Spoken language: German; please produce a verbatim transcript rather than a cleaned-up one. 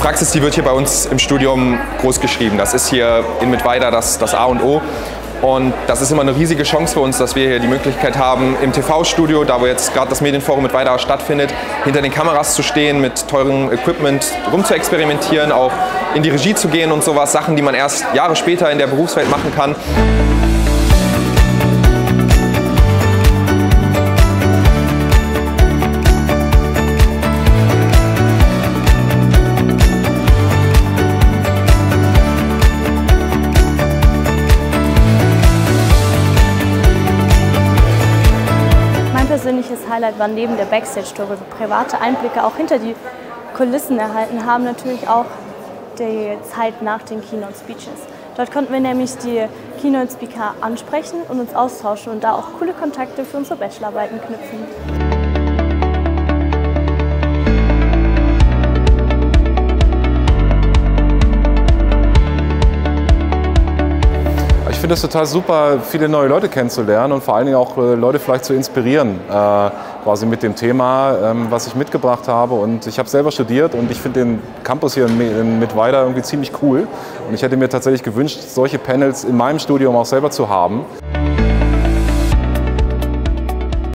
Praxis, die wird hier bei uns im Studium groß geschrieben. Das ist hier in Mittweida das, das A und O. Und das ist immer eine riesige Chance für uns, dass wir hier die Möglichkeit haben, im T V-Studio, da wo jetzt gerade das Medienforum Mittweida stattfindet, hinter den Kameras zu stehen, mit teurem Equipment rumzuexperimentieren, auch in die Regie zu gehen und sowas, Sachen, die man erst Jahre später in der Berufswelt machen kann. Persönliches Highlight war neben der Backstage-Tour, wo wir private Einblicke auch hinter die Kulissen erhalten haben, natürlich auch die Zeit nach den Keynote-Speeches. Dort konnten wir nämlich die Keynote-Speaker ansprechen und uns austauschen und da auch coole Kontakte für unsere Bachelorarbeiten knüpfen. Ich finde es total super, viele neue Leute kennenzulernen und vor allen Dingen auch äh, Leute vielleicht zu inspirieren, äh, quasi mit dem Thema, ähm, was ich mitgebracht habe. Und ich habe selber studiert und ich finde den Campus hier in, in Mittweida irgendwie ziemlich cool. Und ich hätte mir tatsächlich gewünscht, solche Panels in meinem Studium auch selber zu haben.